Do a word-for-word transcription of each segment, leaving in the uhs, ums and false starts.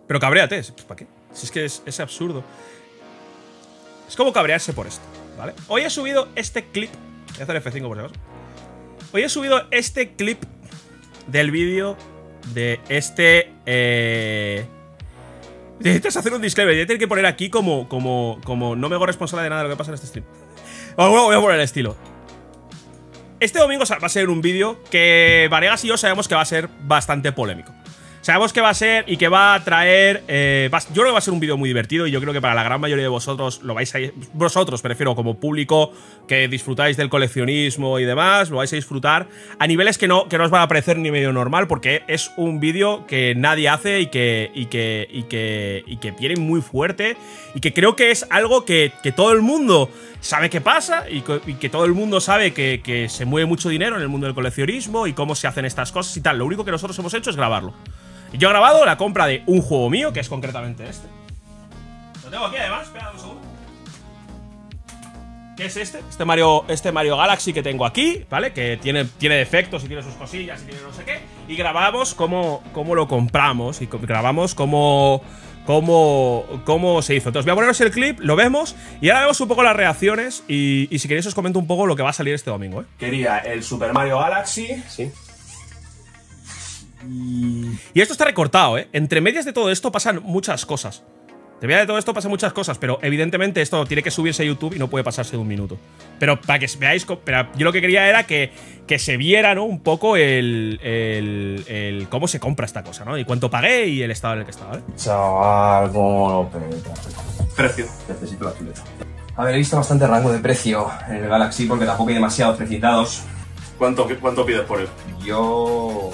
Pero cabréate, pues, ¿para qué? Si es que es, es absurdo. Es como cabrearse por esto, ¿vale? Hoy he subido este clip. Voy a hacer F cinco por si acaso. Hoy he subido este clip del vídeo de este... Eh... Necesitas hacer un disclaimer. Yo tengo que poner aquí como, como, como no me hago responsable de nada de lo que pasa en este stream. Bueno, voy a poner el estilo. Este domingo va a ser un vídeo que Varegas y yo sabemos que va a ser bastante polémico. Sabemos que va a ser y que va a traer... Eh, va, yo creo que va a ser un vídeo muy divertido y yo creo que para la gran mayoría de vosotros lo vais a... Vosotros, prefiero, como público que disfrutáis del coleccionismo y demás, lo vais a disfrutar a niveles que no, que no os van a parecer ni medio normal, porque es un vídeo que nadie hace y que, y que, y que, y que viene muy fuerte y que creo que es algo que, que todo el mundo sabe qué pasa y que, y que todo el mundo sabe que, que se mueve mucho dinero en el mundo del coleccionismo y cómo se hacen estas cosas y tal. Lo único que nosotros hemos hecho es grabarlo. Yo he grabado la compra de un juego mío, que es concretamente este. Lo tengo aquí además, espera un segundo. ¿Qué es este? Este Mario, este Mario Galaxy que tengo aquí, ¿vale? Que tiene, tiene defectos y tiene sus cosillas y tiene no sé qué. Y grabamos cómo, cómo lo compramos y grabamos cómo, cómo, cómo se hizo. Entonces voy a poneros el clip, lo vemos y ahora vemos un poco las reacciones y, y si queréis os comento un poco lo que va a salir este domingo, ¿eh? Quería el Super Mario Galaxy, sí. Y esto está recortado, ¿eh? Entre medias de todo esto pasan muchas cosas. Entre medias de todo esto pasan muchas cosas, pero evidentemente esto tiene que subirse a YouTube y no puede pasarse de un minuto. Pero para que veáis, pero yo lo que quería era que, que se viera, ¿no? Un poco el, el, el cómo se compra esta cosa, ¿no? Y cuánto pagué y el estado en el que estaba, ¿vale? Chaval, cómo lo peta. Precio. Necesito la chuleta. A ver, he visto bastante rango de precio en el Galaxy porque tampoco hay demasiados precitados. ¿Cuánto, ¿Cuánto pides por él? Yo...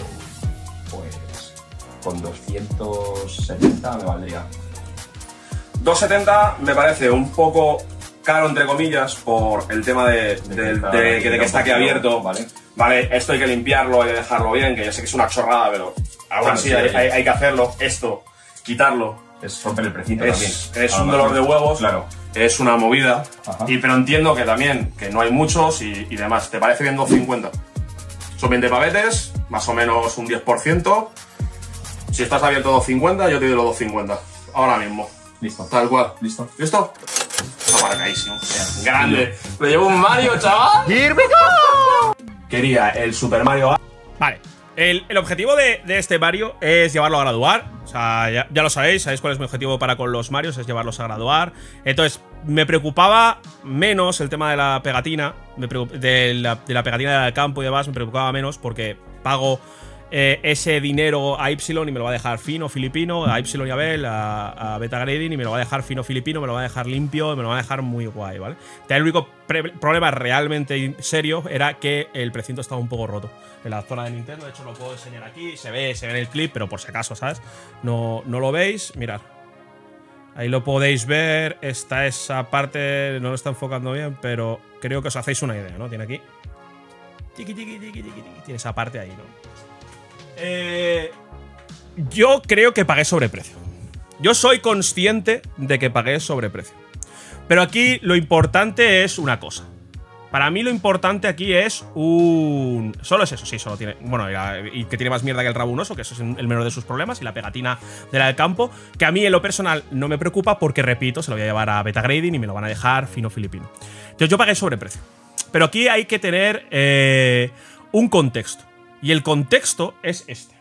con doscientos setenta me valdría. doscientos setenta me parece un poco caro, entre comillas, por el tema de, de, de, de, de, de que está aquí abierto. Vale. Vale, esto hay que limpiarlo, hay que dejarlo bien, que ya sé que es una chorrada, pero aún así hay, hay, hay que hacerlo. Esto, quitarlo. Es romper el precito es, también. Es un dolor de huevos, claro. Es una movida. Y, pero entiendo que también, que no hay muchos y, y demás. ¿Te parece bien doscientos cincuenta? Son veinte pavetes, más o menos un diez por ciento. Si estás abierto doscientos cincuenta, yo te doy los doscientos cincuenta. Ahora mismo. Listo. Tal cual. Listo. ¿Listo? Está marcadísimo. Grande. Me llevo un Mario, chaval. ¡Here we go! Quería el Super Mario. Vale. El, el objetivo de, de este Mario es llevarlo a graduar. O sea, ya, ya lo sabéis. Sabéis cuál es mi objetivo para con los Marios. Es llevarlos a graduar. Entonces, me preocupaba menos el tema de la pegatina. Me de, la, de la pegatina del campo y demás. Me preocupaba menos porque pago... Eh, ese dinero a Ipsilon y me lo va a dejar fino, filipino, a Ipsilon y a Bell, a, a Beta Grading y me lo va a dejar fino, filipino, me lo va a dejar limpio y me lo va a dejar muy guay, ¿vale? El único problema realmente serio era que el precinto estaba un poco roto en la zona de Nintendo. De hecho, lo puedo enseñar aquí, se ve, se ve en el clip, pero por si acaso, ¿sabes? No, no lo veis, mirad. Ahí lo podéis ver, está esa parte, no lo está enfocando bien, pero creo que os hacéis una idea, ¿no? Tiene aquí. Tiqui, tiqui, tiqui, tiqui, tiqui. Tiene esa parte ahí, ¿no? Eh, yo creo que pagué sobreprecio. Yo soy consciente de que pagué sobreprecio. Pero aquí lo importante es una cosa. Para mí lo importante aquí es un... Solo es eso, sí, solo tiene... Bueno, y que tiene más mierda que el rabunoso, que eso es el menor de sus problemas, y la pegatina de la del campo, que a mí en lo personal no me preocupa porque, repito, se lo voy a llevar a Beta Grading y me lo van a dejar fino filipino. Entonces yo pagué sobreprecio. Pero aquí hay que tener eh, un contexto. Y el contexto es este.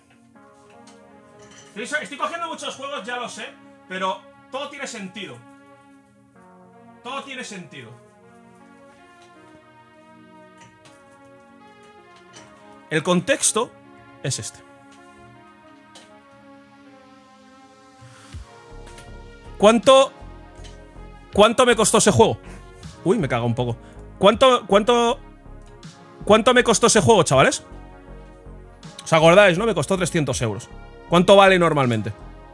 Estoy cogiendo muchos juegos, ya lo sé, pero todo tiene sentido. Todo tiene sentido. El contexto es este. ¿Cuánto... ¿Cuánto me costó ese juego? Uy, me cago un poco. ¿Cuánto... ¿Cuánto... ¿Cuánto me costó ese juego, chavales? ¿Os acordáis, no? Me costó trescientos euros. ¿Cuánto vale normalmente?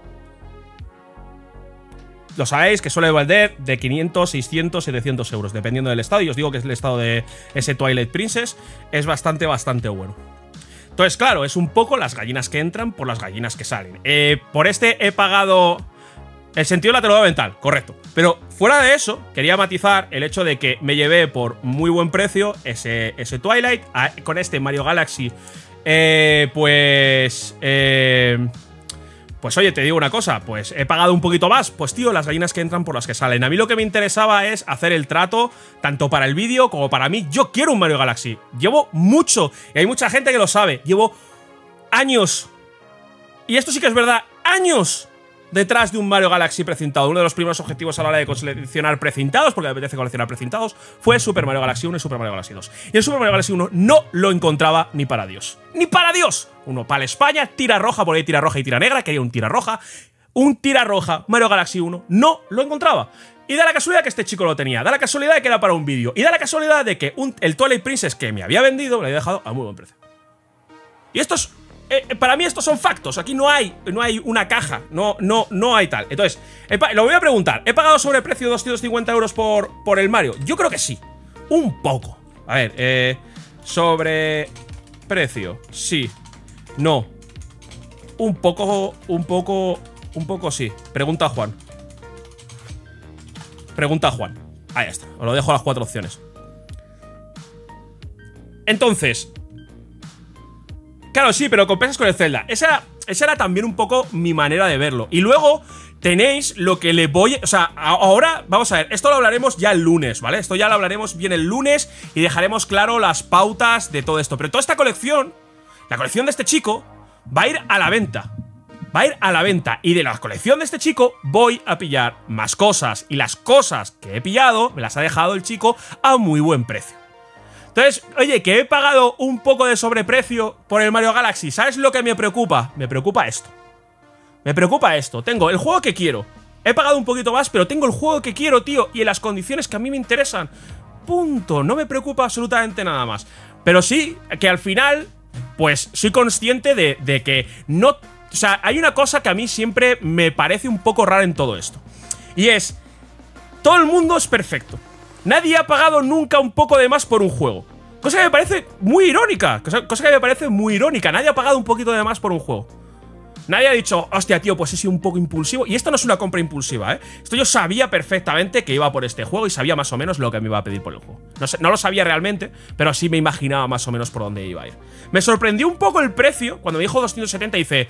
Lo sabéis que suele valer de quinientos, seiscientos, setecientos euros, dependiendo del estado. Y os digo que es el estado de ese Twilight Princess. Es bastante, bastante bueno. Entonces, claro, es un poco las gallinas que entran por las gallinas que salen. Eh, por este he pagado... El sentido lateral mental, correcto. Pero fuera de eso, quería matizar el hecho de que me llevé por muy buen precio ese, ese Twilight. A, con este Mario Galaxy... Eh, pues... Eh, pues oye, te digo una cosa, pues he pagado un poquito más. Pues tío, las gallinas que entran por las que salen. A mí lo que me interesaba es hacer el trato, tanto para el vídeo como para mí. Yo quiero un Mario Galaxy. Llevo mucho, y hay mucha gente que lo sabe, llevo años, y esto sí que es verdad, años detrás de un Mario Galaxy precintado. Uno de los primeros objetivos a la hora de coleccionar precintados, porque me apetece coleccionar precintados, fue Super Mario Galaxy uno y Super Mario Galaxy dos. Y el Super Mario Galaxy uno no lo encontraba ni para Dios. ¡Ni para Dios! Uno para España, tira roja, por ahí tira roja y tira negra, quería un tira roja. Un tira roja, Mario Galaxy uno, no lo encontraba. Y da la casualidad que este chico lo tenía, da la casualidad de que era para un vídeo, y da la casualidad de que un, el Twilight Princess que me había vendido, me lo había dejado a muy buen precio. Y esto es... Eh, para mí estos son factos, aquí no hay no hay una caja, no, no, no hay tal. Entonces, lo voy a preguntar, ¿he pagado sobreprecio de doscientos cincuenta euros por, por el Mario? Yo creo que sí, un poco. A ver, eh, sobreprecio, sí, no. Un poco, un poco, un poco sí. Pregunta a Juan. Pregunta a Juan. Ahí está, os lo dejo a las cuatro opciones. Entonces... Claro, sí, pero compensas con el Zelda. Esa, esa era también un poco mi manera de verlo. Y luego tenéis lo que le voy... O sea, ahora, vamos a ver, esto lo hablaremos ya el lunes, ¿vale? Esto ya lo hablaremos bien el lunes y dejaremos claro las pautas de todo esto. Pero toda esta colección, la colección de este chico, va a ir a la venta. Va a ir a la venta. Y de la colección de este chico voy a pillar más cosas. Y las cosas que he pillado me las ha dejado el chico a muy buen precio. Entonces, oye, que he pagado un poco de sobreprecio por el Mario Galaxy. ¿Sabes lo que me preocupa? Me preocupa esto. Me preocupa esto. Tengo el juego que quiero. He pagado un poquito más, pero tengo el juego que quiero, tío. Y en las condiciones que a mí me interesan. Punto. No me preocupa absolutamente nada más. Pero sí, que al final, pues, soy consciente de, de que no... O sea, hay una cosa que a mí siempre me parece un poco rara en todo esto. Y es... Todo el mundo es perfecto. Nadie ha pagado nunca un poco de más por un juego. Cosa que me parece muy irónica. Cosa, cosa que me parece muy irónica. Nadie ha pagado un poquito de más por un juego. Nadie ha dicho, hostia, tío, pues he sido un poco impulsivo. Y esto no es una compra impulsiva, ¿eh? Esto yo sabía perfectamente que iba por este juego y sabía más o menos lo que me iba a pedir por el juego. No, sé, no lo sabía realmente, pero sí me imaginaba más o menos por dónde iba a ir. Me sorprendió un poco el precio. Cuando me dijo doscientos setenta, dice...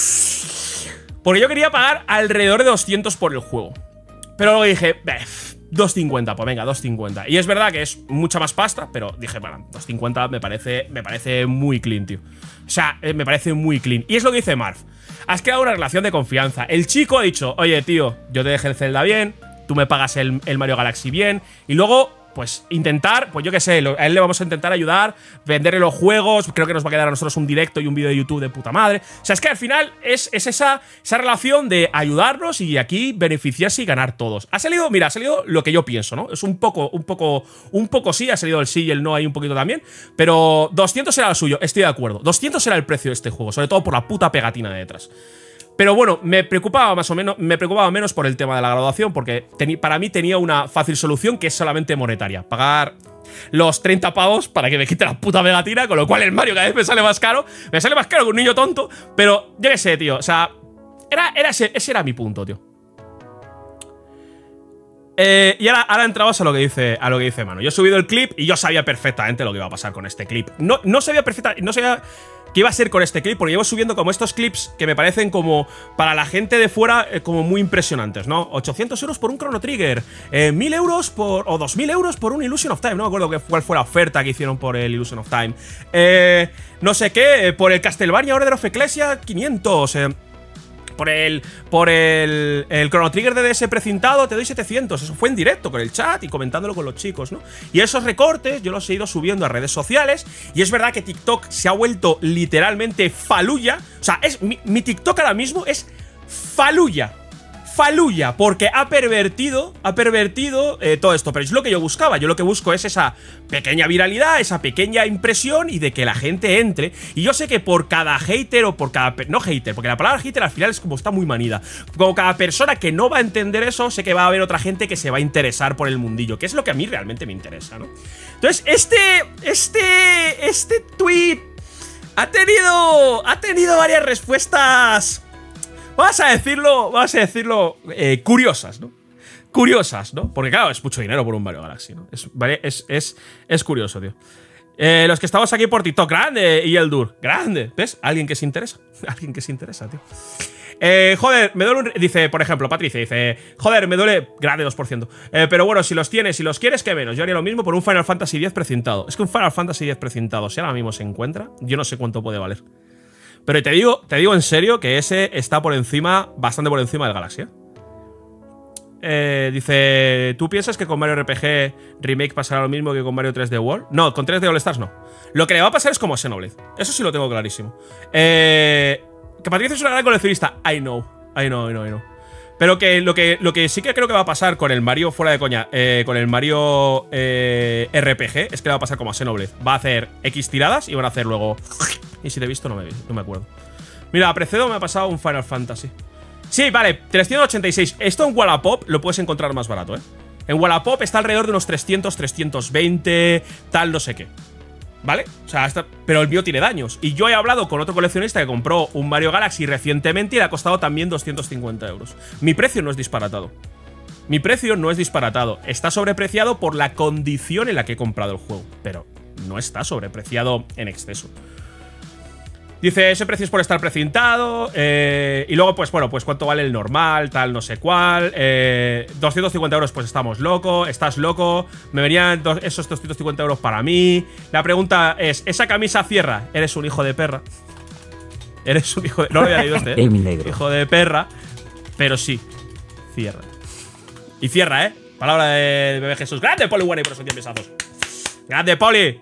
Porque yo quería pagar alrededor de doscientos por el juego. Pero luego dije... doscientos cincuenta, pues venga, doscientos cincuenta. Y es verdad que es mucha más pasta, pero dije, bueno, doscientos cincuenta me parece, me parece muy clean, tío. O sea, eh, me parece muy clean. Y es lo que dice Marv. Has creado una relación de confianza. El chico ha dicho, oye, tío, yo te dejé el Zelda bien, tú me pagas el, el Mario Galaxy bien, y luego... Pues intentar, pues yo qué sé, a él le vamos a intentar ayudar, venderle los juegos, creo que nos va a quedar a nosotros un directo y un vídeo de YouTube de puta madre. O sea, es que al final es, es esa, esa relación de ayudarnos y aquí beneficiarse y ganar todos. Ha salido, mira, ha salido lo que yo pienso, ¿no? Es un poco, un poco, un poco sí, ha salido el sí y el no ahí un poquito también, pero doscientos era lo suyo, estoy de acuerdo. doscientos era el precio de este juego, sobre todo por la puta pegatina de detrás. Pero bueno, me preocupaba más o menos, me preocupaba menos por el tema de la graduación, porque para mí tenía una fácil solución que es solamente monetaria. Pagar los treinta pavos para que me quite la puta pegatina, con lo cual el Mario cada vez me sale más caro. Me sale más caro que un niño tonto, pero yo qué sé, tío. O sea, era, era ese, ese era mi punto, tío. Eh, y ahora, ahora entramos a lo que dice a lo que dice Manu. Yo he subido el clip y yo sabía perfectamente lo que iba a pasar con este clip. No, no sabía perfectamente, no sabía qué iba a ser con este clip, porque llevo subiendo como estos clips que me parecen como, para la gente de fuera, eh, como muy impresionantes, ¿no? ochocientos euros por un Chrono Trigger, eh, mil euros por, o dos mil euros por un Illusion of Time, no me acuerdo cuál fue la oferta que hicieron por el Illusion of Time. Eh, no sé qué, eh, por el Castlevania Order of Ecclesia, quinientos, eh. Por el por el, el Chrono Trigger de D S precintado te doy setecientos. Eso fue en directo con el chat y comentándolo con los chicos, ¿no? Y esos recortes yo los he ido subiendo a redes sociales. Y es verdad que TikTok se ha vuelto literalmente faluya. O sea, es, mi, mi TikTok ahora mismo es faluya. Faluya, porque ha pervertido, ha pervertido eh, todo esto. Pero es lo que yo buscaba. Yo lo que busco es esa pequeña viralidad, esa pequeña impresión y de que la gente entre. Y yo sé que por cada hater o por cada... No hater, porque la palabra hater al final es como está muy manida. Como cada persona que no va a entender eso, sé que va a haber otra gente que se va a interesar por el mundillo, que es lo que a mí realmente me interesa, ¿no? Entonces, este... Este... Este tweet ha tenido... Ha tenido varias respuestas... Vamos a decirlo, vamos a decirlo, eh, curiosas, ¿no? Curiosas, ¿no? Porque claro, es mucho dinero por un Mario Galaxy, ¿no? Es, vale, es, es, es curioso, tío. Eh, los que estamos aquí por TikTok, grande. Y el Dur, grande. ¿Ves? Alguien que se interesa. Alguien que se interesa, tío. Eh, joder, me duele un... Dice, por ejemplo, Patricia, dice... Joder, me duele... Grande dos por ciento. Eh, pero bueno, si los tienes, si los quieres, ¿qué menos? Yo haría lo mismo por un Final Fantasy diez precintado. Es que un Final Fantasy diez precintado, si ahora mismo se encuentra, yo no sé cuánto puede valer. Pero te digo, te digo en serio que ese está por encima, bastante por encima del Galaxy, ¿eh? Eh, dice, ¿tú piensas que con Mario R P G Remake pasará lo mismo que con Mario tres D World? No, con tres D All Stars no. Lo que le va a pasar es como Xenoblade. Eso sí lo tengo clarísimo. Eh, que Patricia es una gran coleccionista. I know, I know, I know, I know. Pero que lo, que lo que sí que creo que va a pasar con el Mario, fuera de coña, eh, con el Mario eh, R P G, es que le va a pasar como a Xenoblade. Va a hacer X tiradas y van a hacer luego... Y si te he visto no me, no me acuerdo. Mira, a Precedo me ha pasado un Final Fantasy. Sí, vale, trescientos ochenta y seis. Esto en Wallapop lo puedes encontrar más barato, ¿eh? En Wallapop está alrededor de unos trescientos, trescientos veinte, tal no sé qué. ¿Vale? O sea, está, pero el mío tiene daños. Y yo he hablado con otro coleccionista que compró un Mario Galaxy recientemente y le ha costado también doscientos cincuenta euros. Mi precio no es disparatado. Mi precio no es disparatado. Está sobrepreciado por la condición en la que he comprado el juego. Pero no está sobrepreciado en exceso. Dice, ese precio es por estar precintado. Eh, y luego, pues bueno, pues cuánto vale el normal, tal, no sé cuál. Eh, doscientos cincuenta euros, pues estamos loco. Estás loco. Me venían dos, esos doscientos cincuenta euros para mí. La pregunta es, ¿esa camisa cierra? Eres un hijo de perra. Eres un hijo de... No lo había leído este, ¿eh? negro. Hijo de perra. Pero sí, cierra. Y cierra, ¿eh? Palabra de Bebé Jesús. ¡Grande, Poli One! Y por esos diez pesazos. ¡Grande, Poli!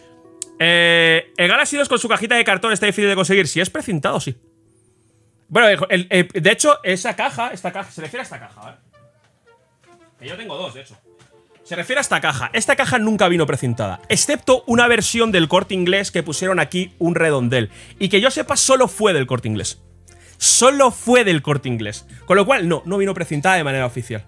Eh, el Galaxy dos con su cajita de cartón está difícil de conseguir. Si es precintado, sí. Bueno, el, el, de hecho, esa caja, esta caja, se refiere a esta caja, ¿vale? Que yo tengo dos, de hecho. Se refiere a esta caja. Esta caja nunca vino precintada, excepto una versión del Corte Inglés que pusieron aquí un redondel. Y que yo sepa, solo fue del Corte Inglés. Solo fue del Corte Inglés. Con lo cual, no, no vino precintada de manera oficial.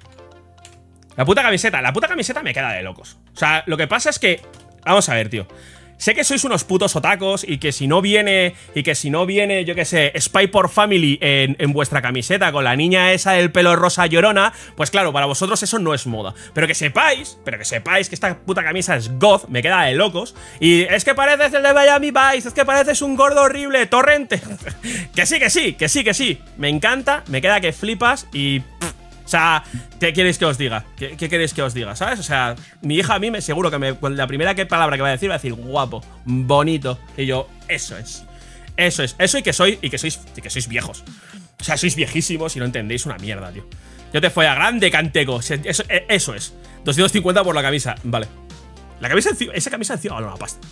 La puta camiseta, la puta camiseta me queda de locos. O sea, lo que pasa es que... Vamos a ver, tío. Sé que sois unos putos otacos y que si no viene, y que si no viene, yo qué sé, Spy por Family en, en vuestra camiseta con la niña esa del pelo rosa llorona, pues claro, para vosotros eso no es moda. Pero que sepáis, pero que sepáis que esta puta camisa es goth, me queda de locos. Y es que pareces el de Miami Vice, es que pareces un gordo horrible, Torrente. Que sí, que sí, que sí, que sí. Me encanta, me queda que flipas y... Pff, o sea, ¿qué queréis que os diga? ¿Qué, ¿Qué queréis que os diga? ¿Sabes? O sea, mi hija a mí me seguro que me, la primera que palabra que va a decir va a decir guapo, bonito. Y yo, eso es. Eso es. Eso y que sois, y que sois, y que sois viejos. O sea, sois viejísimos y no entendéis una mierda, tío. Yo te fui a grande, Canteco. Eso, eso es. doscientos cincuenta por la camisa. Vale. La camisa encima, esa camisa encima. Oh, no, la pasta.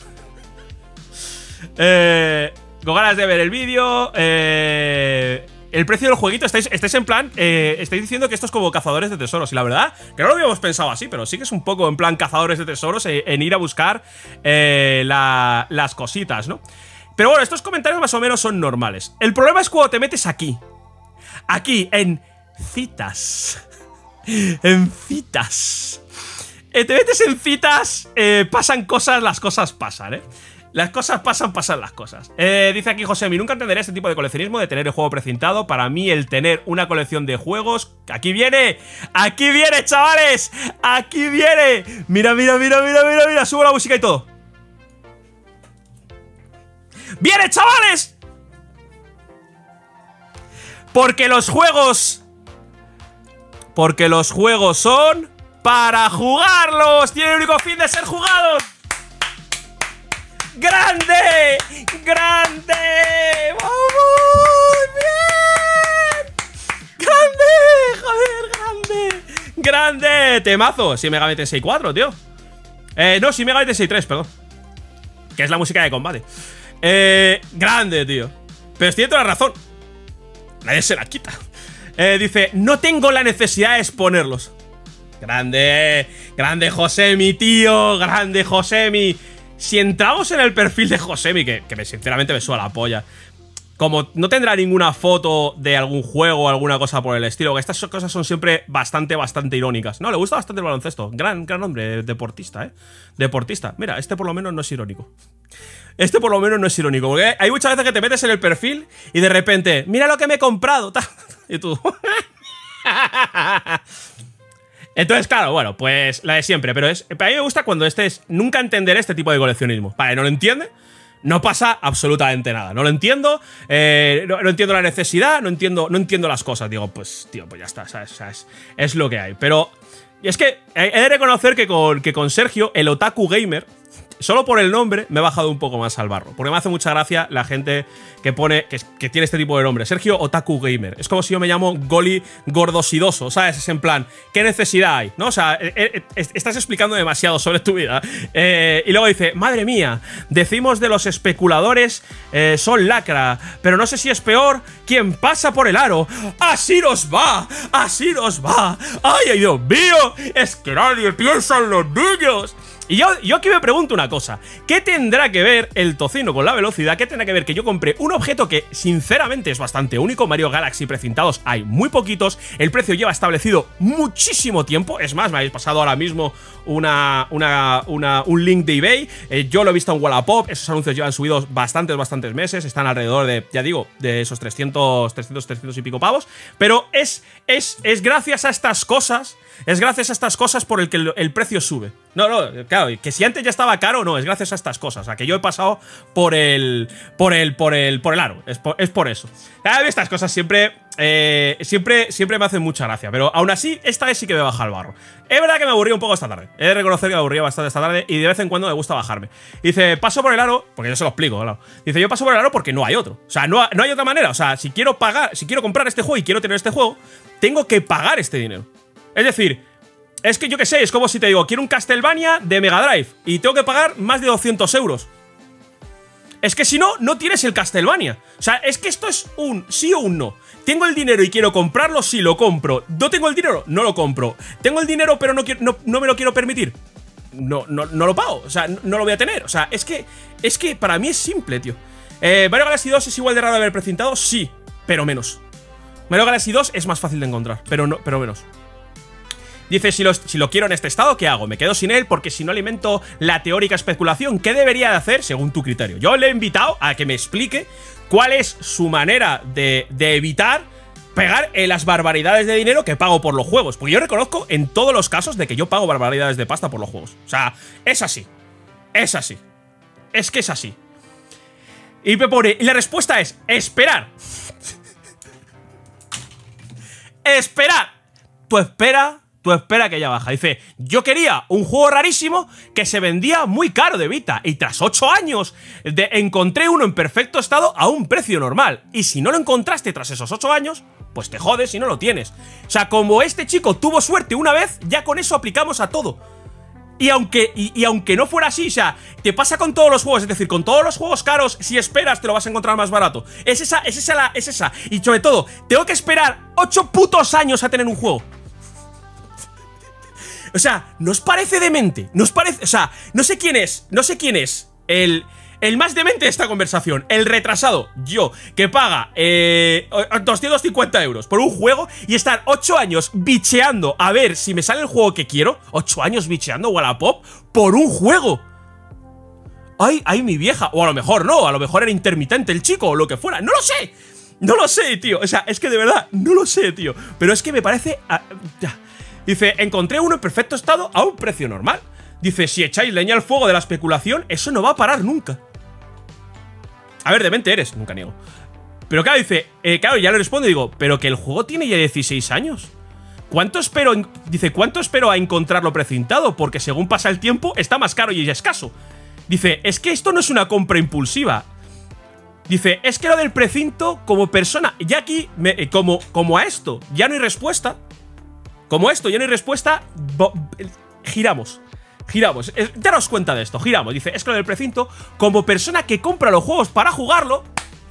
Eh, con ganas de ver el vídeo. Eh... El precio del jueguito, estáis, estáis en plan, eh, estáis diciendo que esto es como cazadores de tesoros. Y la verdad, que no lo habíamos pensado así, pero sí que es un poco en plan cazadores de tesoros, eh, en ir a buscar eh, la, las cositas, ¿no? Pero bueno, estos comentarios más o menos son normales. El problema es cuando te metes aquí. Aquí, en citas. En citas. Eh, te metes en citas, eh, pasan cosas, las cosas pasan, ¿eh? Las cosas pasan, pasan las cosas. Eh, dice aquí José, nunca entenderé este tipo de coleccionismo de tener el juego precintado. Para mí el tener una colección de juegos... ¡Aquí viene! ¡Aquí viene, chavales! ¡Aquí viene! Mira, mira, mira, mira, mira, mira. Subo la música y todo. ¡Viene, chavales! Porque los juegos... Porque los juegos son... ¡Para jugarlos! ¡Tiene el único fin de ser jugados! ¡Grande! ¡Grande! ¡Vamos! ¡Bien! ¡Grande! ¡Joder, grande! ¡Grande! Temazo. Sí, Mega Man T seis cuatro, tío. Eh, no, sí, Mega Man T seis tres, perdón. Que es la música de combate. Eh, grande, tío. Pero tiene toda la razón. Nadie se la quita. Eh, dice, no tengo la necesidad de exponerlos. Grande. Grande, Josemi, tío. Grande, Josemi. Si entramos en el perfil de Josemi, que, que sinceramente me suda la polla, como no tendrá ninguna foto de algún juego o alguna cosa por el estilo, que estas cosas son siempre bastante, bastante irónicas. No, le gusta bastante el baloncesto. Gran, gran hombre, deportista, ¿eh? Deportista. Mira, este por lo menos no es irónico. Este por lo menos no es irónico, porque hay muchas veces que te metes en el perfil y de repente, mira lo que me he comprado. Y tú... Entonces, claro, bueno, pues la de siempre. Pero es, a mí me gusta cuando este es... Nunca entenderé este tipo de coleccionismo. Vale, ¿no lo entiende? No pasa absolutamente nada. No lo entiendo, eh, no, no entiendo la necesidad, no entiendo, no entiendo las cosas. Digo, pues, tío, pues ya está, ¿sabes? ¿Sabes? Es lo que hay. Pero... Y es que he de reconocer que con, que con Sergio, el Otaku Gamer, solo por el nombre me he bajado un poco más al barro. Porque me hace mucha gracia la gente que pone, que, que tiene este tipo de nombre. Sergio Otaku Gamer. Es como si yo me llamo Goli Gordosidoso, ¿sabes? Es en plan, ¿qué necesidad hay? ¿No? O sea, eh, eh, estás explicando demasiado sobre tu vida. Eh, y luego dice, madre mía, decimos de los especuladores eh, son lacra, pero no sé si es peor quien pasa por el aro. ¡Así nos va! ¡Así nos va! ¡Ay, ay, Dios mío! ¡Es que nadie piensa en los niños! Y yo, yo aquí me pregunto una cosa. ¿Qué tendrá que ver el tocino con la velocidad? ¿Qué tendrá que ver que yo compré un objeto que sinceramente es bastante único? Mario Galaxy precintados hay muy poquitos. El precio lleva establecido muchísimo tiempo. Es más, me habéis pasado ahora mismo una, una, una, un link de eBay. eh, Yo lo he visto en Wallapop. Esos anuncios llevan subidos bastantes, bastantes meses. Están alrededor de, ya digo, de esos trescientos, trescientos, trescientos y pico pavos. Pero es, es, es gracias a estas cosas Es gracias a estas cosas por el que el, el precio sube. No, no, claro, que si antes ya estaba caro, no, es gracias a estas cosas. O sea, que yo he pasado por el. Por el. Por el. Por el aro. Es por, es por eso. Cada vez estas cosas siempre. Eh, siempre. Siempre me hacen mucha gracia. Pero aún así, esta vez sí que me baja el barro. Es verdad que me aburría un poco esta tarde. He de reconocer que me aburría bastante esta tarde. Y de vez en cuando me gusta bajarme. Dice, paso por el aro. Porque yo se lo explico, claro. Dice, yo paso por el aro porque no hay otro. O sea, no, no hay otra manera. O sea, si quiero pagar. Si quiero comprar este juego y quiero tener este juego, tengo que pagar este dinero. Es decir. Es que yo qué sé, es como si te digo, quiero un Castlevania de Mega Drive y tengo que pagar más de doscientos euros. Es que si no, no tienes el Castlevania. O sea, es que esto es un sí o un no. Tengo el dinero y quiero comprarlo, sí lo compro. No tengo el dinero, no lo compro. Tengo el dinero pero no, quiero, no, no me lo quiero permitir. No, no, no lo pago, o sea, no, no lo voy a tener. O sea, es que, es que para mí es simple, tío. eh, ¿Mario Galaxy dos es igual de raro de haber precintado? Sí, pero menos. Mario Galaxy dos es más fácil de encontrar, pero, no, pero menos. Dice, si lo, si lo quiero en este estado, ¿qué hago? Me quedo sin él porque si no alimento la teórica especulación. ¿Qué debería de hacer según tu criterio? Yo le he invitado a que me explique cuál es su manera de, de evitar pegar en las barbaridades de dinero que pago por los juegos. Porque yo reconozco en todos los casos de que yo pago barbaridades de pasta por los juegos. O sea, es así. Es así. Es que es así. Y me pone, y la respuesta es, esperar. Esperar. Tú espera... Tú espera que ya baja. Dice, yo quería un juego rarísimo que se vendía muy caro de Vita y tras ocho años de, encontré uno en perfecto estado a un precio normal. Y si no lo encontraste tras esos ocho años, pues te jodes y no lo tienes. O sea, como este chico tuvo suerte una vez, ya con eso aplicamos a todo. Y aunque, y, y aunque no fuera así, o sea, te pasa con todos los juegos. Es decir, con todos los juegos caros, si esperas te lo vas a encontrar más barato. Es esa, es esa, la, es esa. Y sobre todo, tengo que esperar ocho putos años a tener un juego. O sea, ¿nos parece demente? ¿Nos parece? O sea, no sé quién es, no sé quién es el, el más demente de esta conversación. El retrasado, yo, que paga eh, doscientos cincuenta euros por un juego y estar ocho años bicheando a ver si me sale el juego que quiero. ocho años bicheando Wallapop por un juego. Ay, ay, mi vieja. O a lo mejor no, a lo mejor era intermitente el chico o lo que fuera. ¡No lo sé! No lo sé, tío. O sea, es que de verdad, no lo sé, tío. Pero es que me parece... Uh, Dice, encontré uno en perfecto estado a un precio normal. Dice, si echáis leña al fuego de la especulación, eso no va a parar nunca. A ver, demente eres, nunca niego. Pero claro, dice, eh, claro, ya le respondo y digo, pero que el juego tiene ya dieciséis años. ¿Cuánto espero? En, dice, ¿cuánto espero a encontrarlo precintado? Porque según pasa el tiempo, está más caro y es escaso. Dice, es que esto no es una compra impulsiva. Dice, es que lo del precinto como persona, ya aquí, me, eh, como, como a esto, ya no hay respuesta. Como esto ya no hay respuesta, giramos, giramos, eh, daros cuenta de esto, giramos. Dice, es que lo del precinto, como persona que compra los juegos para jugarlo,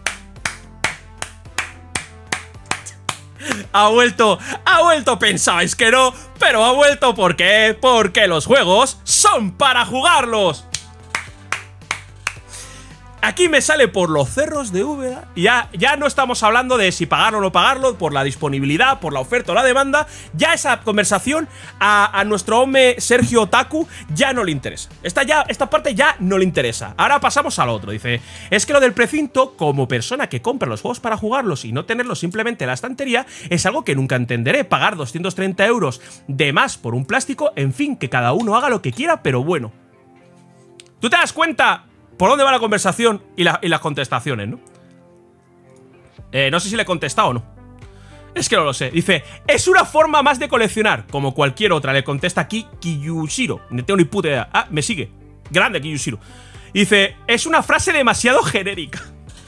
ha vuelto, ha vuelto, pensabais que no, pero ha vuelto, ¿por qué? Porque los juegos son para jugarlos. Aquí me sale por los cerros de Úbeda. Y ya, ya no estamos hablando de si pagarlo o no pagarlo, por la disponibilidad, por la oferta o la demanda. Ya esa conversación a, a nuestro hombre Sergio Otaku ya no le interesa. Esta, ya, esta parte ya no le interesa. Ahora pasamos al otro. Dice, es que lo del precinto, como persona que compra los juegos para jugarlos y no tenerlos simplemente en la estantería, es algo que nunca entenderé. Pagar doscientos treinta euros de más por un plástico, en fin, que cada uno haga lo que quiera, pero bueno. ¿Tú te das cuenta por dónde va la conversación y, la, y las contestaciones, no? Eh, no sé si le he contestado o no. Es que no lo sé. Dice, es una forma más de coleccionar, como cualquier otra. Le contesta aquí Kiyushiro. No tengo ni puta idea. Ah, me sigue. Grande Kiyushiro. Dice, es una frase demasiado genérica.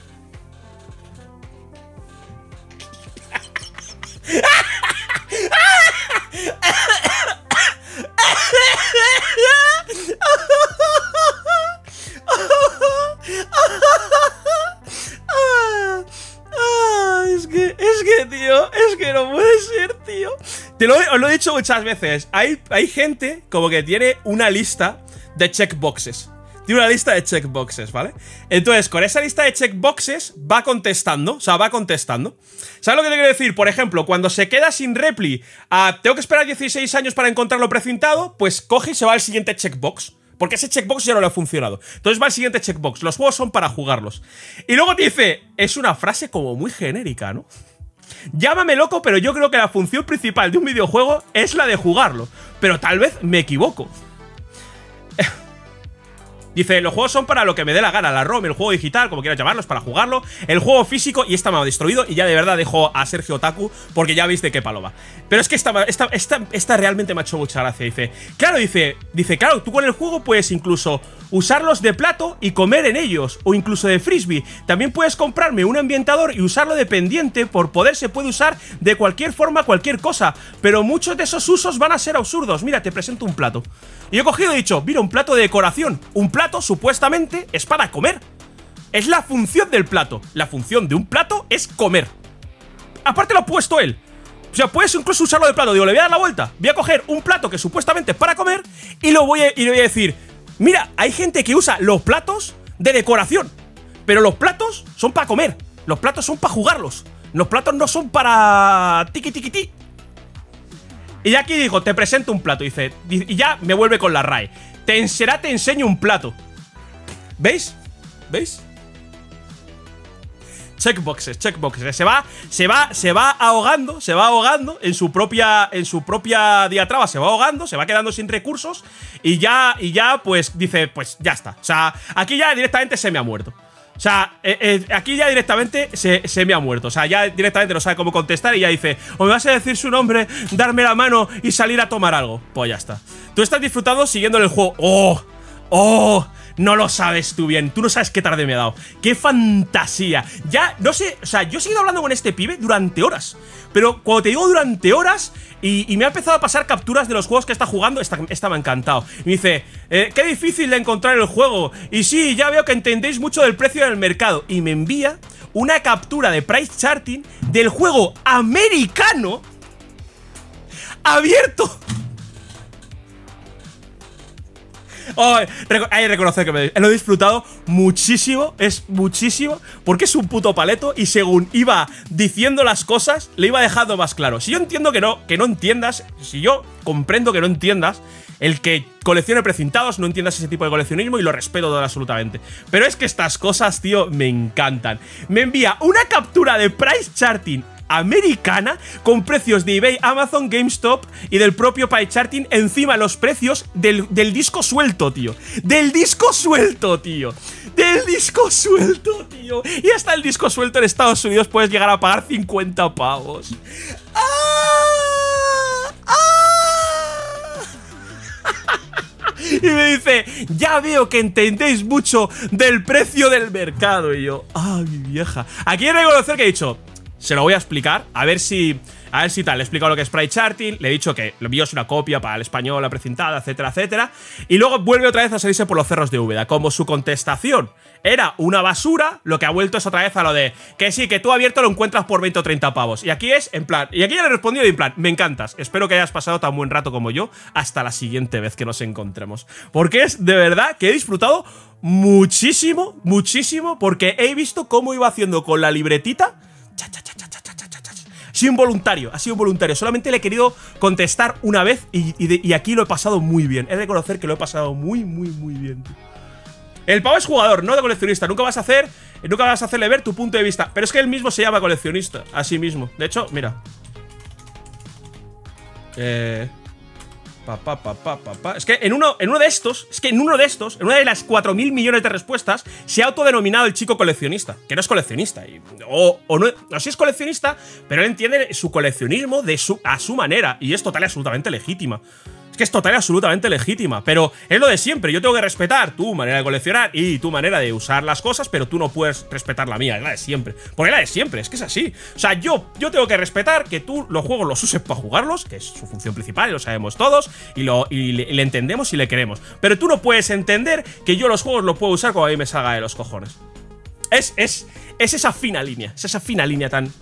Es que, es que, tío, es que no puede ser, tío. Te lo, os lo he dicho muchas veces. Hay, hay gente como que tiene una lista de checkboxes. Tiene una lista de checkboxes, ¿vale? Entonces, con esa lista de checkboxes va contestando, o sea, va contestando. ¿Sabes lo que te quiero decir? Por ejemplo, cuando se queda sin repli, a, tengo que esperar dieciséis años para encontrarlo precintado, pues coge y se va al siguiente checkbox. Porque ese checkbox ya no le ha funcionado. Entonces va al siguiente checkbox. Los juegos son para jugarlos. Y luego te dice, es una frase como muy genérica, ¿no? Llámame loco, pero yo creo que la función principal de un videojuego es la de jugarlo. Pero tal vez me equivoco. Dice, los juegos son para lo que me dé la gana, la ROM, el juego digital, como quieras llamarlos, para jugarlo. El juego físico, y esta me ha destruido. Y ya de verdad dejo a Sergio Otaku, porque ya veis de qué palo va. Pero es que esta, esta, esta, esta realmente me ha hecho mucha gracia. Dice, claro, dice, dice, claro, tú con el juego puedes incluso usarlos de plato y comer en ellos, o incluso de frisbee. También puedes comprarme un ambientador y usarlo de pendiente. Por poder se puede usar de cualquier forma cualquier cosa, pero muchos de esos usos van a ser absurdos. Mira, te presento un plato. Y he cogido y he dicho, mira, un plato de decoración. Un plato supuestamente es para comer. Es la función del plato. La función de un plato es comer. Aparte lo ha puesto él. O sea, puedes incluso usarlo de plato. Digo, le voy a dar la vuelta. Voy a coger un plato que supuestamente es para comer y, lo voy a, y le voy a decir, mira, hay gente que usa los platos de decoración, pero los platos son para comer. Los platos son para jugarlos. Los platos no son para tiki tiki ti. Y aquí digo, te presento un plato. Dice, y ya me vuelve con la R A E. Te, será te enseño un plato. ¿Veis? ¿Veis? Checkboxes, checkboxes. Se va, se va, se va ahogando, se va ahogando en su propia, en su propia diatraba, se va ahogando, se va quedando sin recursos. Y ya, y ya, pues, dice, pues ya está. O sea, aquí ya directamente se me ha muerto. O sea, eh, eh, aquí ya directamente se, se me ha muerto. O sea, ya directamente no sabe cómo contestar y ya dice, o me vas a decir su nombre, darme la mano y salir a tomar algo. Pues ya está. Tú estás disfrutando siguiendo el juego. ¡Oh! ¡Oh! No lo sabes tú bien. Tú no sabes qué tarde me he dado. ¡Qué fantasía! Ya, no sé, o sea, yo he seguido hablando con este pibe durante horas. Pero cuando te digo durante horas y, y me ha empezado a pasar capturas de los juegos que está jugando, esta, esta me ha encantado. Y me dice, eh, qué difícil de encontrar el juego. Y sí, ya veo que entendéis mucho del precio del mercado. Y me envía una captura de price charting del juego americano abierto. Oh, hay que reconocer que me, lo he disfrutado muchísimo, es muchísimo, porque es un puto paleto y según iba diciendo las cosas, le iba dejando más claro. Si yo entiendo que no, que no entiendas, si yo comprendo que no entiendas, el que coleccione precintados, no entiendas ese tipo de coleccionismo y lo respeto todo absolutamente. Pero es que estas cosas, tío, me encantan. Me envía una captura de price charting americana con precios de eBay, Amazon, GameStop y del propio PyCharting encima los precios del, del disco suelto, tío. Del disco suelto, tío. Del disco suelto, tío. Y hasta el disco suelto en Estados Unidos puedes llegar a pagar cincuenta pavos. ¡Ah! ¡Ah! Y me dice, ya veo que entendéis mucho del precio del mercado. Y yo, ah, mi vieja. Aquí hay que reconocer que he dicho, se lo voy a explicar, a ver si A ver si tal, le he explicado lo que es sprite charting, le he dicho que lo mío es una copia para el español, la precintada, etcétera, etcétera. Y luego vuelve otra vez a salirse por los cerros de Úbeda. Como su contestación era una basura, lo que ha vuelto es otra vez a lo de que sí, que tú abierto lo encuentras por veinte o treinta pavos. Y aquí es en plan, y aquí ya le he respondido en plan, me encantas, espero que hayas pasado tan buen rato como yo hasta la siguiente vez que nos encontremos. Porque es de verdad que he disfrutado muchísimo, muchísimo, porque he visto cómo iba haciendo con la libretita. Cha, cha, cha, cha, cha, cha, cha, cha. Ha sido involuntario, ha sido involuntario. Solamente le he querido contestar una vez y, y, de, y aquí lo he pasado muy bien. He de reconocer que lo he pasado muy, muy, muy bien, tío. El pavo es jugador, no de coleccionista. Nunca vas a hacer, nunca vas a hacerle ver tu punto de vista. Pero es que él mismo se llama coleccionista, así mismo. De hecho, mira. Eh... Pa, pa, pa, pa, pa, pa. Es que en uno, en uno de estos, es que en uno de estos, en una de las cuatro mil millones de respuestas, se ha autodenominado el chico coleccionista, que no es coleccionista. Y, o, o no, no, sí es coleccionista, pero él entiende su coleccionismo de su, a su manera. Y es total y absolutamente legítima. Es que es total y absolutamente legítima. Pero es lo de siempre. Yo tengo que respetar tu manera de coleccionar y tu manera de usar las cosas, pero tú no puedes respetar la mía. Es la de siempre. Porque es la de siempre. Es que es así. O sea, yo, yo tengo que respetar que tú los juegos los uses para jugarlos, que es su función principal y lo sabemos todos, y, lo, y le, y le entendemos y le queremos. Pero tú no puedes entender que yo los juegos los puedo usar como a mí me salga de los cojones. Es, es, es esa fina línea. Es esa fina línea tan...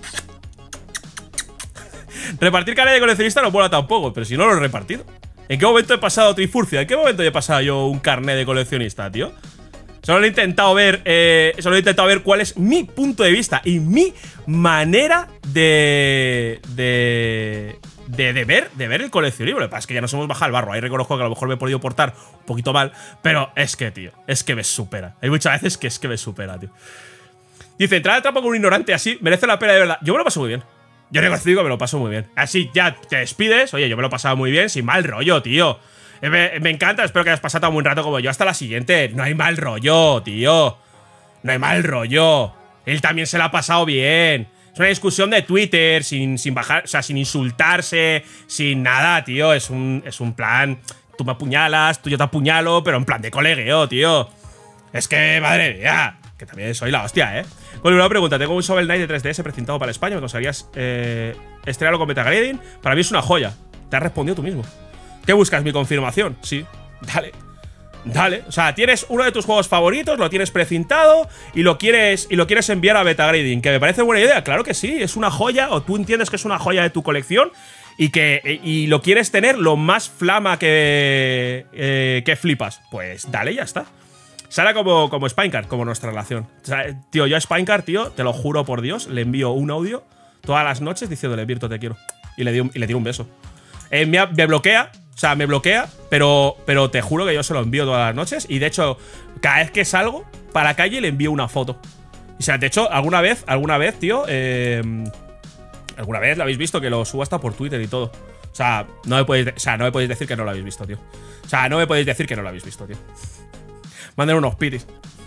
Repartir carnet de coleccionista no mola tampoco, pero si no lo he repartido. ¿En qué momento he pasado Trifurcia? ¿En qué momento he pasado yo un carnet de coleccionista, tío? Solo he intentado ver eh, Solo he intentado ver cuál es mi punto de vista y mi manera de de, de, de ver de ver el coleccionismo. Lo que pasa es que ya nos hemos bajado al barro. Ahí reconozco que a lo mejor me he podido portar un poquito mal, pero es que, tío, es que me supera. Hay muchas veces que es que me supera, tío. Dice, entrar al trapo con un ignorante así merece la pena de verdad. Yo me lo paso muy bien. Yo reconozco que me lo paso muy bien. Así ya te despides. Oye, yo me lo he pasado muy bien, sin mal rollo, tío. Me, me encanta, espero que hayas pasado tan buen rato como yo. Hasta la siguiente. No hay mal rollo, tío. No hay mal rollo. Él también se la ha pasado bien. Es una discusión de Twitter, sin, sin bajar, o sea, sin insultarse, sin nada, tío. Es un, es un plan. Tú me apuñalas, tú yo te apuñalo, pero en plan de colegueo, tío. Es que, madre mía, que también soy la hostia, ¿eh? Bueno, una pregunta. Tengo un Shovel Knight de tres D S precintado para España. ¿Me conseguirías eh, estrenarlo con metagrading? Para mí es una joya. Te has respondido tú mismo. ¿Qué buscas? ¿Mi confirmación? Sí. Dale. Dale. O sea, tienes uno de tus juegos favoritos, lo tienes precintado y lo quieres, y lo quieres enviar a metagrading. ¿Que me parece buena idea? Claro que sí. Es una joya, o tú entiendes que es una joya de tu colección y que y lo quieres tener lo más flama que, eh, que flipas. Pues dale, ya está. Será como, como Spinecart, como nuestra relación. O sea, tío, yo a Spinecart, tío, te lo juro por Dios, le envío un audio todas las noches diciéndole, Virto, te quiero. Y le, di un, y le tiro un beso. Eh, me, me bloquea, o sea, me bloquea, pero, pero te juro que yo se lo envío todas las noches. Y de hecho, cada vez que salgo para la calle le envío una foto. O sea, de hecho, alguna vez, alguna vez, tío, eh, alguna vez lo habéis visto que lo subo hasta por Twitter y todo. O sea, no me podéis, o sea, no me podéis decir que no lo habéis visto, tío. O sea, no me podéis decir que no lo habéis visto, tío. Manden unos piris.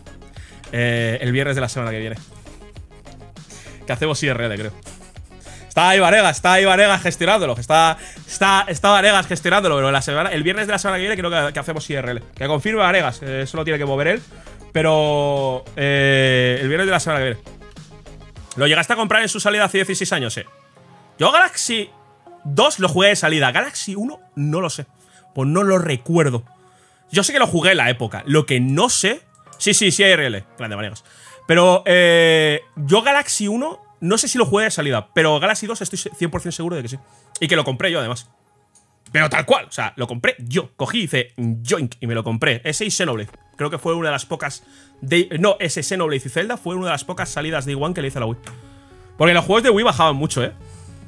Eh, el viernes de la semana que viene. Que hacemos I R L, creo. Está ahí Varegas, está ahí Varegas gestionándolo. Está, está, está Varegas gestionándolo. Pero la semana, el viernes de la semana que viene creo que, que hacemos I R L. Que confirme Varegas. Eh, eso lo tiene que mover él. Pero eh, el viernes de la semana que viene. ¿Lo llegaste a comprar en su salida hace dieciséis años? Sí. Yo Galaxy dos lo jugué de salida. Galaxy uno no lo sé. Pues no lo recuerdo. Yo sé que lo jugué en la época. Lo que no sé... Sí, sí, sí, I R L. Grande, Varegas. Pero eh, yo Galaxy uno no sé si lo jugué de salida. Pero Galaxy dos estoy cien por cien seguro de que sí. Y que lo compré yo, además. Pero tal cual. O sea, lo compré yo. Cogí, hice joink y me lo compré. Ese y Xenoblade. Creo que fue una de las pocas... De, no, ese Xenoblade y Zelda fue una de las pocas salidas de One que le hice a la Wii. Porque los juegos de Wii bajaban mucho, ¿eh?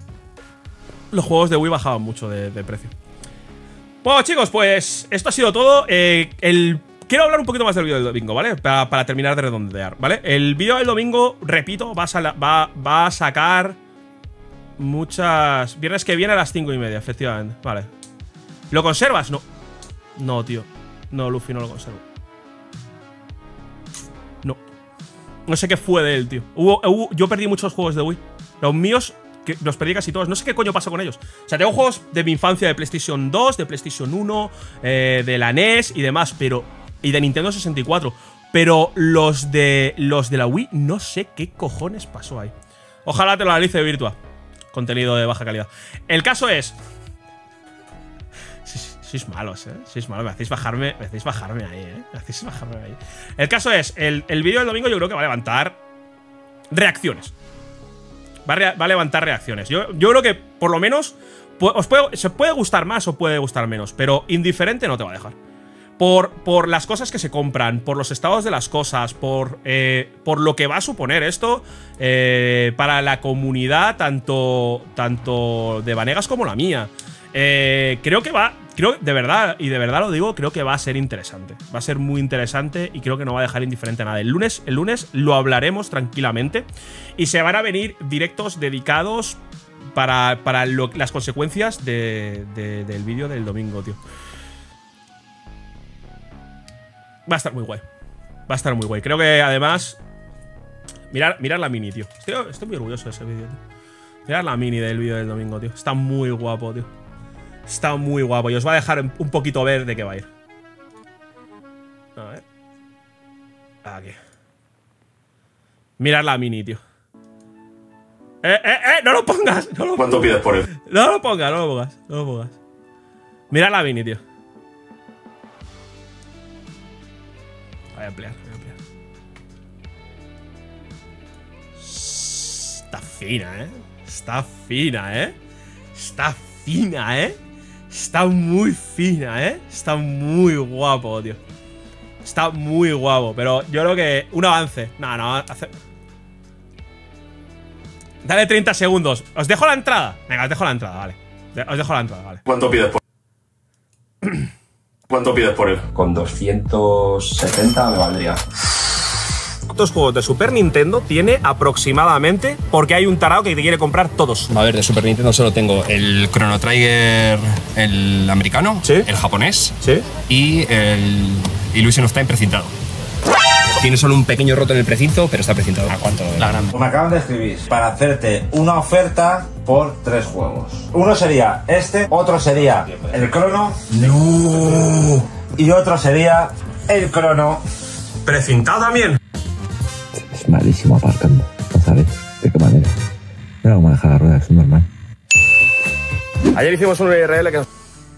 Los juegos de Wii bajaban mucho de, de precio. Bueno, chicos, pues esto ha sido todo. Eh, el, quiero hablar un poquito más del vídeo del domingo, ¿vale? Para, para terminar de redondear, ¿vale? El vídeo del domingo, repito, va a, sal, va, va a sacar muchas... Viernes que viene a las cinco y media, efectivamente. Vale. ¿Lo conservas? No. No, tío. No, Luffy, no lo conservo. No. No sé qué fue de él, tío. Hubo, hubo, yo perdí muchos juegos de Wii. Los míos... que los perdí casi todos. No sé qué coño pasó con ellos. O sea, tengo juegos de mi infancia de PlayStation dos, de PlayStation uno, eh, de la N E S y demás, pero... Y de Nintendo sesenta y cuatro. Pero los de los de la Wii, no sé qué cojones pasó ahí. Ojalá te lo analice Virtua. contenido de baja calidad. El caso es... Sois malos, eh. Sois malos. Me hacéis bajarme. Me hacéis bajarme ahí, eh. Me hacéis bajarme ahí. El caso es, el, el vídeo del domingo yo creo que va a levantar reacciones. Va a, va a levantar reacciones. Yo, yo creo que, por lo menos, os puede, se puede gustar más o puede gustar menos, pero indiferente no te va a dejar. Por, por las cosas que se compran, por los estados de las cosas, por, eh, por lo que va a suponer esto eh, para la comunidad, tanto, tanto de Vanegas como la mía. Eh, creo que va, creo de verdad, y de verdad lo digo, creo que va a ser interesante. Va a ser muy interesante y creo que no va a dejar indiferente a nada. El lunes, el lunes lo hablaremos tranquilamente y se van a venir directos dedicados para, para lo, las consecuencias de, de, del vídeo del domingo, tío. Va a estar muy guay. Va a estar muy guay. Creo que además... Mirar, mirar la mini, tío. Estoy, estoy muy orgulloso de ese vídeo, tío. Mirar la mini del vídeo del domingo, tío. Está muy guapo, tío. Está muy guapo. Y os va a dejar un poquito ver de qué va a ir. A ver. Aquí. Mirar la mini, tío. ¡Eh, eh, eh! ¡No lo pongas! No lo ¿Cuánto pides por él? No lo pongas, no lo pongas. No lo pongas. Mirar la mini, tío. Voy a ampliar, voy a ampliar. Está fina, ¿eh? Está fina, ¿eh? Está fina, ¿eh? Está muy fina, ¿eh? Está muy guapo, tío. Está muy guapo, pero yo creo que un avance. No, no, hace... Dale treinta segundos. ¿Os dejo la entrada? Venga, os dejo la entrada, vale. Os dejo la entrada, vale. ¿Cuánto pides por ¿Cuánto pides por él? Con doscientos setenta me valdría. ¿Cuántos juegos de Super Nintendo tiene aproximadamente? Porque hay un tarado que te quiere comprar todos. A ver, de Super Nintendo solo tengo el Chrono Trigger, el americano, ¿sí? El japonés, ¿sí? Y el Illusion of Time precintado. Tiene solo un pequeño roto en el precinto, pero está precintado. ¿A cuánto? La grande. Me acaban de escribir para hacerte una oferta por tres juegos. Uno sería este, otro sería el Chrono. ¡No! Y otro sería el Chrono ¿precintado también? Es malísimo aparcando, ¿no sabes? ¿De qué manera? Mira cómo deja la rueda, es normal. Ayer hicimos un I R L que...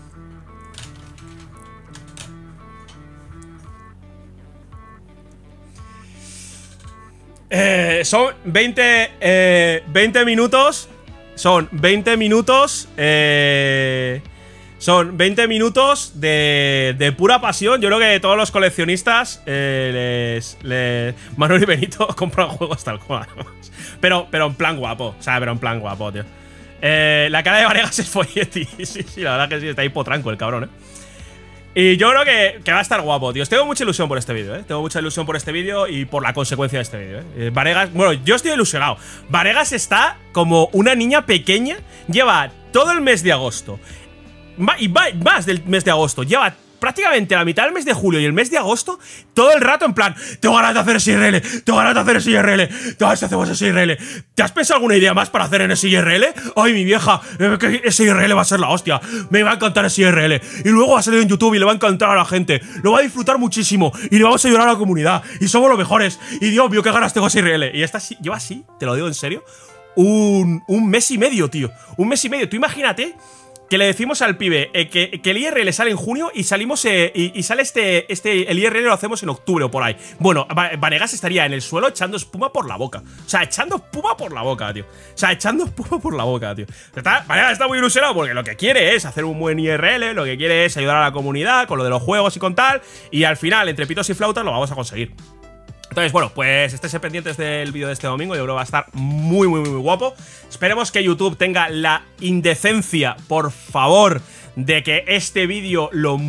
Eh, son veinte, eh, veinte minutos. Son veinte minutos. Eh, son veinte minutos de, de pura pasión. Yo creo que todos los coleccionistas eh, les, les. Manuel y Benito compran juegos tal cual. Pero, pero en plan guapo. O sea, pero en plan guapo, tío. Eh, la cara de Vanegas es Folletti. Sí, sí, la verdad que sí, está ahí potranco el cabrón, eh. Y yo creo que, que va a estar guapo, tío. Tengo mucha ilusión por este vídeo, ¿eh? Tengo mucha ilusión por este vídeo y por la consecuencia de este vídeo, ¿eh? Vanegas, bueno, yo estoy ilusionado. Vanegas está como una niña pequeña. Lleva todo el mes de agosto. Y más del mes de agosto. Lleva prácticamente la mitad del mes de julio y el mes de agosto todo el rato en plan, tengo ganas de hacer ese I R L, tengo ganas de hacer ese I R L, tengo ganas de hacer ese I R L. ¿Te has pensado alguna idea más para hacer en ese I R L? Ay, mi vieja, que ese I R L va a ser la hostia, me va a encantar ese I R L. Y luego va a salir en YouTube y le va a encantar a la gente, lo va a disfrutar muchísimo y le vamos a ayudar a la comunidad y somos los mejores. Y Dios mío, qué ganas tengo ese I R L. Y esta lleva así, te lo digo en serio, un, un mes y medio, tío. Un mes y medio, tú imagínate que le decimos al pibe eh, que, que el I R L sale en junio y salimos eh, y, y sale este, este el I R L lo hacemos en octubre o por ahí. Bueno, Vanegas estaría en el suelo echando espuma por la boca. O sea, echando espuma por la boca, tío. O sea, echando espuma por la boca, tío. Está, Vanegas está muy ilusionado porque lo que quiere es hacer un buen I R L, lo que quiere es ayudar a la comunidad con lo de los juegos y con tal. Y al final, entre pitos y flautas, lo vamos a conseguir. Entonces, bueno, pues estéis pendientes del vídeo de este domingo. Yo creo que va a estar muy, muy, muy guapo. Esperemos que YouTube tenga la indecencia, por favor, de que este vídeo lo